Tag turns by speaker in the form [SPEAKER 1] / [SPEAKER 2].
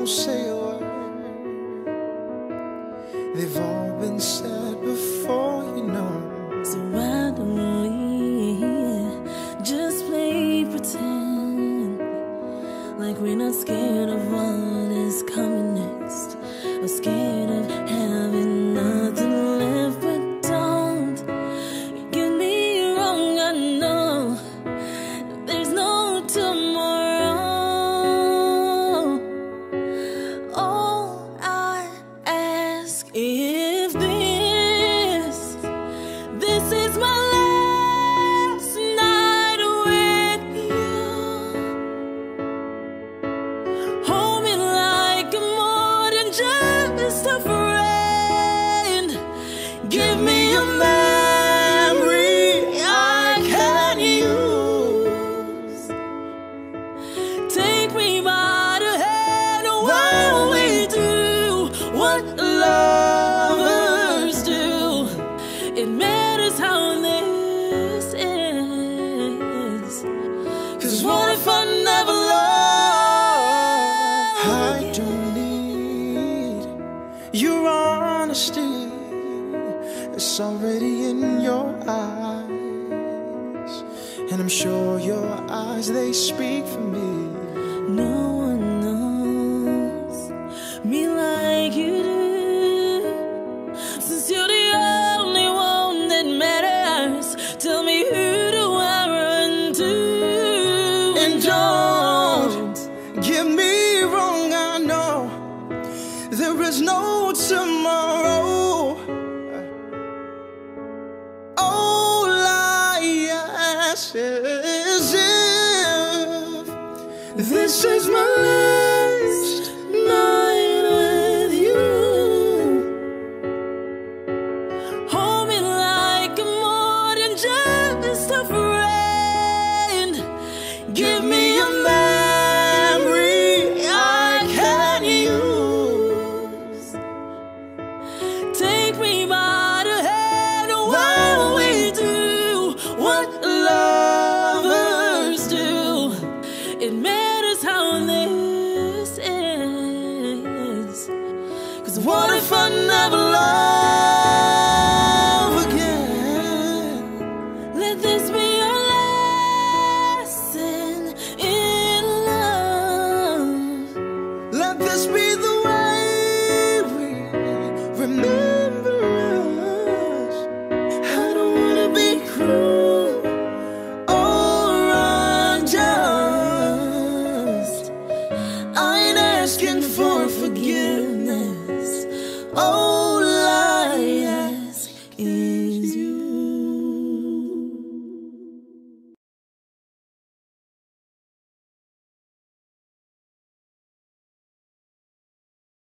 [SPEAKER 1] don't say a word. They've all been said before, you know.
[SPEAKER 2] So why don't we just play pretend, like we're not scared of what is coming next, or scared of having nothing left. But don't get me wrong, I know there's no tomorrow. All I ask, if this is my last night with you, hold me like I'm more than just a friend. Give me a memory I can use. Take me by the hand while we do what lovers do. It matters how this is, 'cause what if I never love?
[SPEAKER 1] I don't need your honesty, it's already in your eyes, and I'm sure your eyes, they speak for me.
[SPEAKER 2] No one knows me like you do, since you're the only one that matters. Tell me, who do I run to?
[SPEAKER 1] And don't get me wrong, I know there is no tomorrow. All I ask is, if this is my last night with you,
[SPEAKER 2] Hold me like I'm more than just a friend.
[SPEAKER 1] give me a memory I can use.
[SPEAKER 2] Take me by the hand while we do what lovers do. It matters how this is, 'cause what if I never love?